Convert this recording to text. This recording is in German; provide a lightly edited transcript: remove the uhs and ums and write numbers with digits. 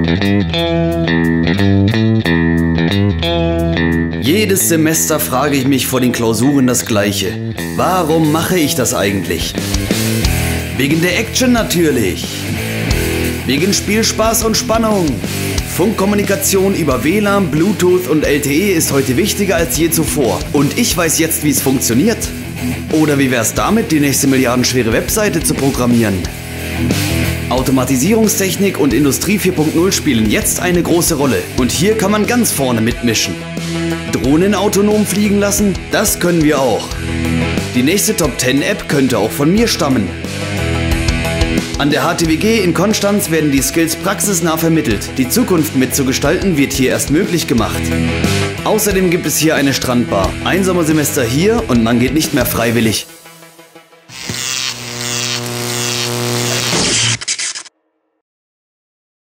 Jedes Semester frage ich mich vor den Klausuren das Gleiche. Warum mache ich das eigentlich? Wegen der Action natürlich. Wegen Spielspaß und Spannung. Funkkommunikation über WLAN, Bluetooth und LTE ist heute wichtiger als je zuvor. Und ich weiß jetzt, wie es funktioniert. Oder wie wär's damit, die nächste milliardenschwere Webseite zu programmieren? Automatisierungstechnik und Industrie 4.0 spielen jetzt eine große Rolle. Und hier kann man ganz vorne mitmischen. Drohnen autonom fliegen lassen? Das können wir auch. Die nächste Top 10 App könnte auch von mir stammen. An der HTWG in Konstanz werden die Skills praxisnah vermittelt. Die Zukunft mitzugestalten wird hier erst möglich gemacht. Außerdem gibt es hier eine Strandbar. Ein Sommersemester hier und man geht nicht mehr freiwillig.